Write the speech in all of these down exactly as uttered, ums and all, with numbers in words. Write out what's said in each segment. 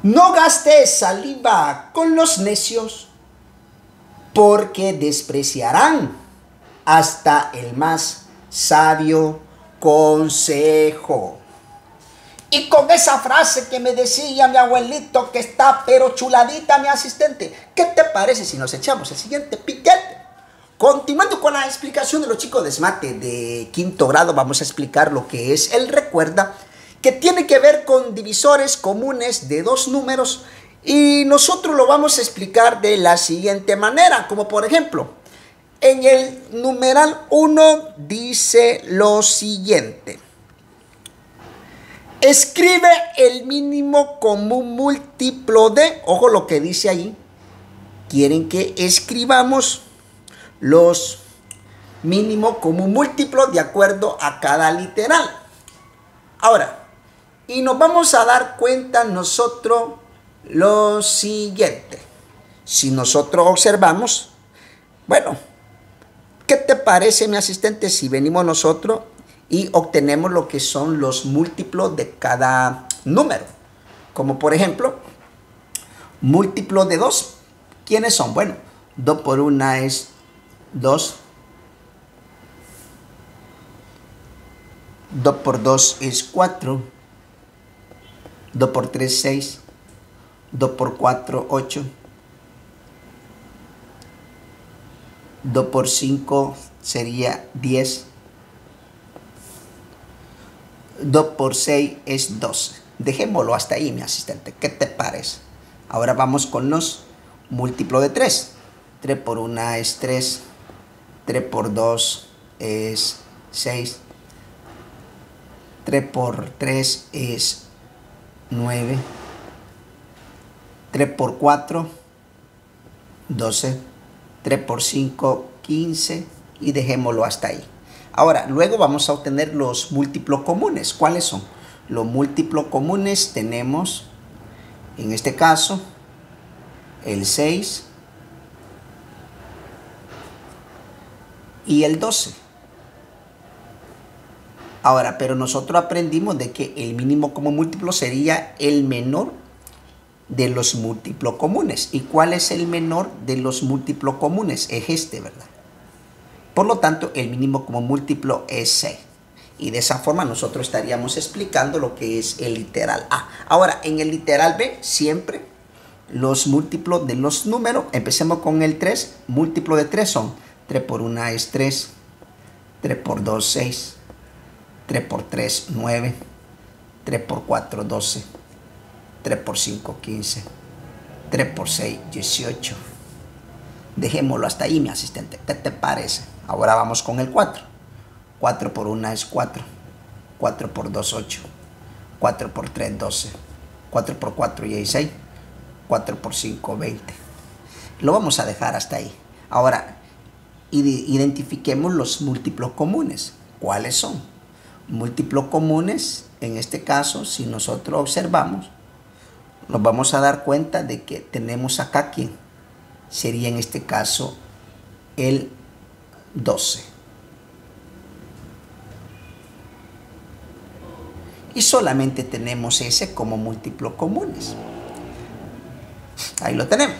No gastes saliva con los necios, porque despreciarán hasta el más sabio consejo. Y con esa frase que me decía mi abuelito, que está pero chuladita, mi asistente, ¿qué te parece si nos echamos el siguiente piquete? Continuando con la explicación de los chicos de SMATE de quinto grado, vamos a explicar lo que es el recuerda, que tiene que ver con divisores comunes de dos números, y nosotros lo vamos a explicar de la siguiente manera, como por ejemplo, en el numeral uno dice lo siguiente: escribe el mínimo común múltiplo de, ojo lo que dice ahí, quieren que escribamos los mínimo común múltiplo de acuerdo a cada literal. Ahora, y nos vamos a dar cuenta nosotros lo siguiente. Si nosotros observamos, bueno, ¿qué te parece, mi asistente, si venimos nosotros y obtenemos lo que son los múltiplos de cada número? Como por ejemplo, múltiplos de dos. ¿Quiénes son? Bueno, dos por uno es dos. dos por dos es cuatro. dos por tres, seis. dos por cuatro, ocho. dos por cinco sería diez. dos por seis es doce. Dejémoslo hasta ahí, mi asistente. ¿Qué te parece? Ahora vamos con los múltiplos de tres. tres por uno es tres. tres por dos es seis. tres por tres es nueve. tres por cuatro, doce. tres por cinco, quince. Y dejémoslo hasta ahí. Ahora, luego vamos a obtener los múltiplos comunes. ¿Cuáles son? Los múltiplos comunes tenemos, en este caso, el seis y el doce. Ahora, pero nosotros aprendimos de que el mínimo común múltiplo sería el menor de los múltiplos comunes. ¿Y cuál es el menor de los múltiplos comunes? Es este, ¿verdad? Por lo tanto, el mínimo común múltiplo es seis. Y de esa forma nosotros estaríamos explicando lo que es el literal A. Ahora, en el literal B, siempre los múltiplos de los números. Empecemos con el tres. Múltiplo de tres son tres por uno es tres. tres por dos, seis. tres por tres, nueve. tres por cuatro, doce. tres por cinco, quince. tres por seis, dieciocho. Dejémoslo hasta ahí, mi asistente. ¿Qué te parece? Ahora vamos con el cuatro. cuatro por uno es cuatro. cuatro por dos, ocho. cuatro por tres, doce. cuatro por cuatro, dieciséis. cuatro por cinco, veinte. Lo vamos a dejar hasta ahí. Ahora, identifiquemos los múltiplos comunes. ¿Cuáles son? Múltiplos comunes, en este caso, si nosotros observamos, nos vamos a dar cuenta de que tenemos acá, ¿quién? Sería en este caso el doce. Y solamente tenemos ese como múltiplos comunes. Ahí lo tenemos.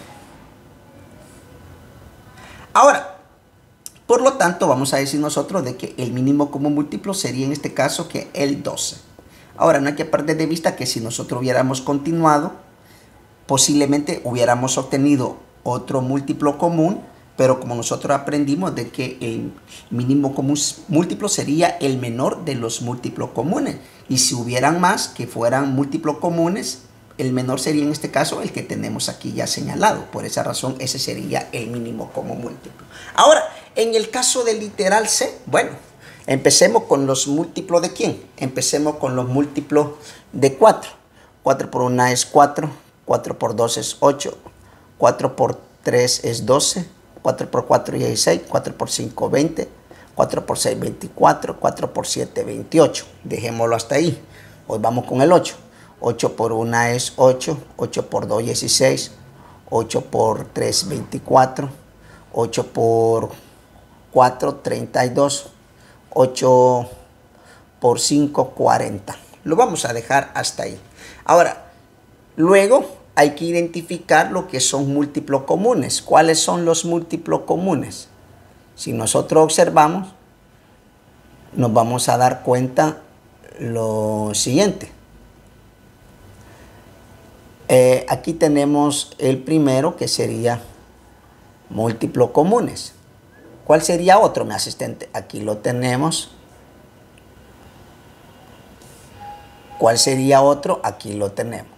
Ahora, por lo tanto, vamos a decir nosotros de que el mínimo común múltiplo sería en este caso que el doce. Ahora, no hay que perder de vista que si nosotros hubiéramos continuado, posiblemente hubiéramos obtenido otro múltiplo común, pero como nosotros aprendimos de que el mínimo común múltiplo sería el menor de los múltiplos comunes. Y si hubieran más que fueran múltiplos comunes, el menor sería en este caso el que tenemos aquí ya señalado. Por esa razón, ese sería el mínimo común múltiplo. Ahora, en el caso del literal C, bueno, empecemos con los múltiplos de ¿quién? Empecemos con los múltiplos de cuatro. cuatro por uno es cuatro. cuatro por dos es ocho. cuatro por tres es doce. cuatro por cuatro es dieciséis. cuatro por cinco, veinte. cuatro por seis, veinticuatro. cuatro por siete, veintiocho. Dejémoslo hasta ahí. Hoy vamos con el ocho. ocho por uno es ocho. ocho por dos, dieciséis. ocho por tres, veinticuatro. ocho por cuatro, treinta y dos. ocho por cinco, cuarenta. Lo vamos a dejar hasta ahí. Ahora, luego hay que identificar lo que son múltiplos comunes. ¿Cuáles son los múltiplos comunes? Si nosotros observamos, nos vamos a dar cuenta lo siguiente. Eh, aquí tenemos el primero, que sería múltiplos comunes. ¿Cuál sería otro, mi asistente? Aquí lo tenemos. ¿Cuál sería otro? Aquí lo tenemos.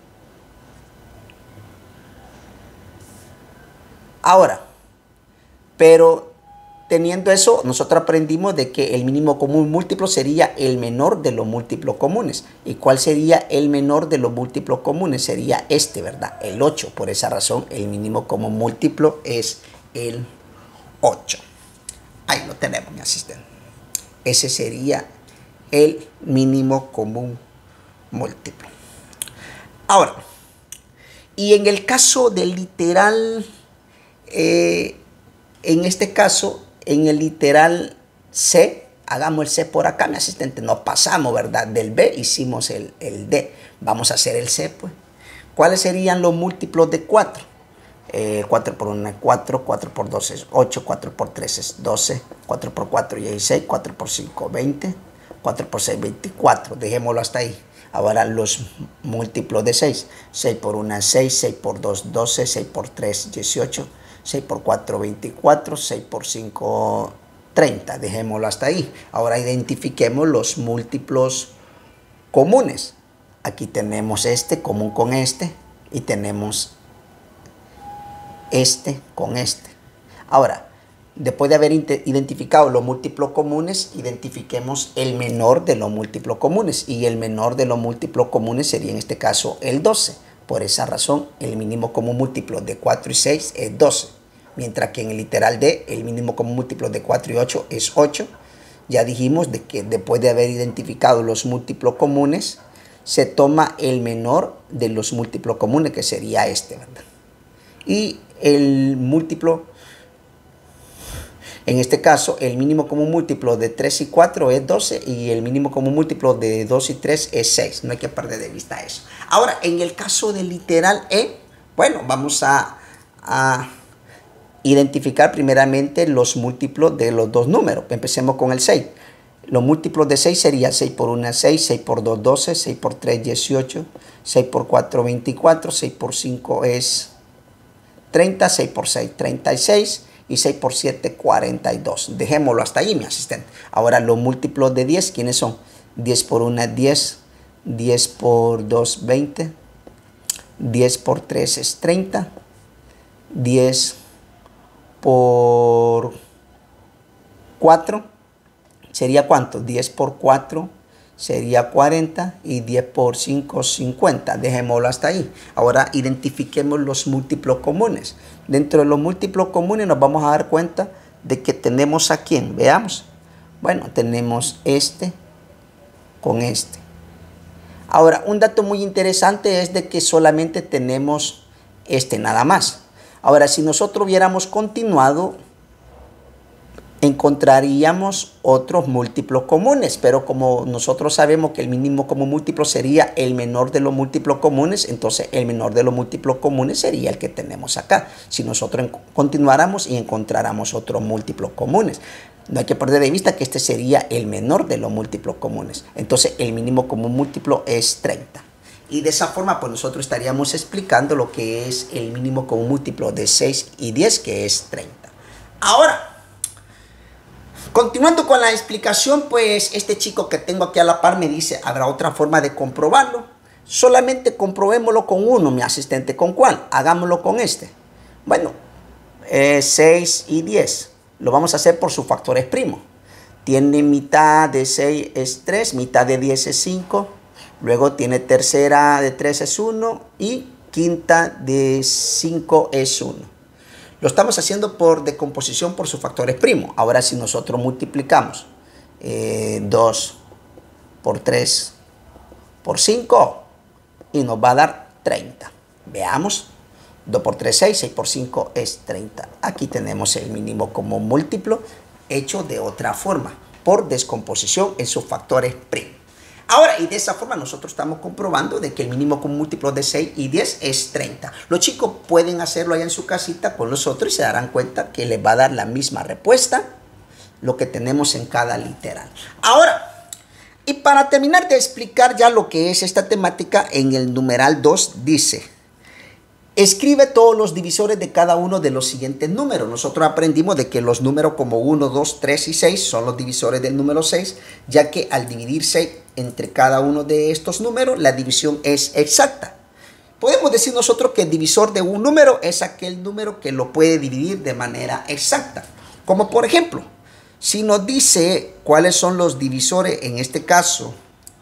Ahora, pero teniendo eso, nosotros aprendimos de que el mínimo común múltiplo sería el menor de los múltiplos comunes. ¿Y cuál sería el menor de los múltiplos comunes? Sería este, ¿verdad? El ocho. Por esa razón, el mínimo común múltiplo es el ocho. Ahí lo tenemos, mi asistente. Ese sería el mínimo común múltiplo. Ahora, y en el caso del literal, eh, en este caso, en el literal C, hagamos el C por acá, mi asistente. Nos pasamos, ¿verdad? Del B hicimos el, el D. Vamos a hacer el C, pues. ¿Cuáles serían los múltiplos de cuatro? Eh, cuatro por uno es cuatro, cuatro por dos es ocho, cuatro por tres es doce, cuatro por cuatro es dieciséis, cuatro por cinco veinte, cuatro por seis veinticuatro. Dejémoslo hasta ahí. Ahora los múltiplos de seis. seis por uno es seis, seis por dos doce, seis por tres dieciocho, seis por cuatro veinticuatro, seis por cinco treinta. Dejémoslo hasta ahí. Ahora identifiquemos los múltiplos comunes. Aquí tenemos este común con este y tenemos este con este. Ahora, después de haber identificado los múltiplos comunes, identifiquemos el menor de los múltiplos comunes. Y el menor de los múltiplos comunes sería en este caso el doce. Por esa razón, el mínimo común múltiplo de cuatro y seis es doce. Mientras que en el literal D, el mínimo común múltiplo de cuatro y ocho es ocho. Ya dijimos de que después de haber identificado los múltiplos comunes, se toma el menor de los múltiplos comunes, que sería este, ¿verdad? Y el múltiplo, en este caso, el mínimo común múltiplo de tres y cuatro es doce y el mínimo común múltiplo de dos y tres es seis. No hay que perder de vista eso. Ahora, en el caso del literal E, bueno, vamos a, a identificar primeramente los múltiplos de los dos números. Empecemos con el seis. Los múltiplos de seis serían seis por uno es seis, seis por dos doce, seis por tres dieciocho, seis por cuatro veinticuatro, seis por cinco es treinta, seis por seis treinta y seis y seis por siete cuarenta y dos. Dejémoslo hasta ahí, mi asistente. Ahora los múltiplos de diez, ¿quiénes son? diez por uno es diez, diez por dos veinte, diez por tres es treinta, diez por cuatro sería ¿cuánto? diez por cuatro sería cuarenta y diez por cinco, cincuenta. Dejémoslo hasta ahí. Ahora identifiquemos los múltiplos comunes. Dentro de los múltiplos comunes nos vamos a dar cuenta de que tenemos a quién. Veamos. Bueno, tenemos este con este. Ahora, un dato muy interesante es de que solamente tenemos este nada más. Ahora, si nosotros hubiéramos continuado, encontraríamos otros múltiplos comunes, pero como nosotros sabemos que el mínimo común múltiplo sería el menor de los múltiplos comunes, entonces el menor de los múltiplos comunes sería el que tenemos acá. Si nosotros continuáramos y encontráramos otros múltiplos comunes, no hay que perder de vista que este sería el menor de los múltiplos comunes. Entonces el mínimo común múltiplo es treinta. Y de esa forma pues nosotros estaríamos explicando lo que es el mínimo común múltiplo de seis y diez, que es treinta. Ahora, continuando con la explicación, pues este chico que tengo aquí a la par me dice, ¿habrá otra forma de comprobarlo? Solamente comprobémoslo con uno, mi asistente. ¿Con cuál? Hagámoslo con este. Bueno, eh, seis y diez. Lo vamos a hacer por sus factores primos. Tiene mitad de seis es tres, mitad de diez es cinco. Luego tiene tercera de tres es uno y quinta de cinco es uno. Lo estamos haciendo por decomposición por sus factores primos. Ahora si nosotros multiplicamos eh, dos por tres por cinco y nos va a dar treinta. Veamos. dos por tres, seis, seis por cinco es treinta. Aquí tenemos el mínimo común múltiplo hecho de otra forma, por descomposición en sus factores primos. Ahora, y de esa forma nosotros estamos comprobando de que el mínimo común múltiplo de seis y diez es treinta. Los chicos pueden hacerlo allá en su casita con nosotros y se darán cuenta que les va a dar la misma respuesta lo que tenemos en cada literal. Ahora, y para terminar de explicar ya lo que es esta temática, en el numeral dos dice: escribe todos los divisores de cada uno de los siguientes números. Nosotros aprendimos de que los números como uno, dos, tres y seis son los divisores del número seis, ya que al dividir seis entre cada uno de estos números, la división es exacta. Podemos decir nosotros que el divisor de un número es aquel número que lo puede dividir de manera exacta. Como por ejemplo, si nos dice cuáles son los divisores, en este caso,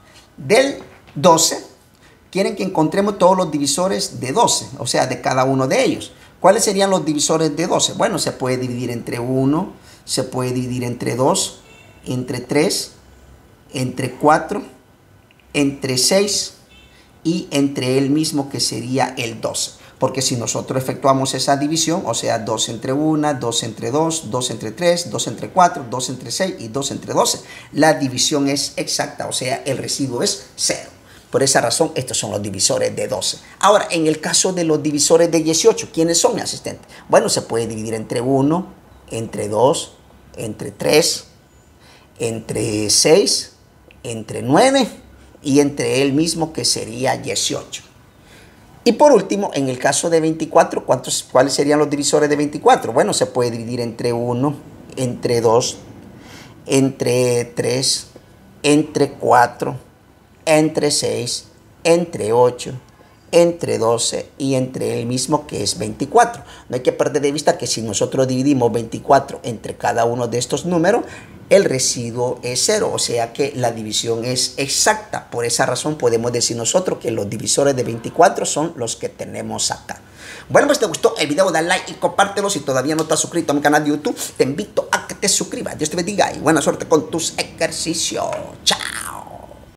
del doce, quieren que encontremos todos los divisores de doce, o sea, de cada uno de ellos. ¿Cuáles serían los divisores de doce? Bueno, se puede dividir entre uno, se puede dividir entre dos, entre tres, entre cuatro, entre seis y entre el mismo, que sería el doce. Porque si nosotros efectuamos esa división, o sea, dos entre uno, dos entre dos, dos entre tres, dos entre cuatro, dos entre seis y dos entre doce, la división es exacta, o sea, el residuo es cero. Por esa razón, estos son los divisores de doce. Ahora, en el caso de los divisores de dieciocho, ¿quiénes son, mi asistente? Bueno, se puede dividir entre uno, entre dos, entre tres, entre seis, entre nueve y entre él mismo, que sería dieciocho. Y por último, en el caso de veinticuatro, ¿cuántos, ¿cuáles serían los divisores de veinticuatro? Bueno, se puede dividir entre uno, entre dos, entre tres, entre cuatro, entre seis, entre ocho, entre doce y entre el mismo, que es veinticuatro. No hay que perder de vista que si nosotros dividimos veinticuatro entre cada uno de estos números, el residuo es cero, o sea que la división es exacta. Por esa razón podemos decir nosotros que los divisores de veinticuatro son los que tenemos acá. Bueno, pues si te gustó el video, dale like y compártelo. Si todavía no estás suscrito a mi canal de YouTube, te invito a que te suscribas. Dios te bendiga y buena suerte con tus ejercicios. Chao.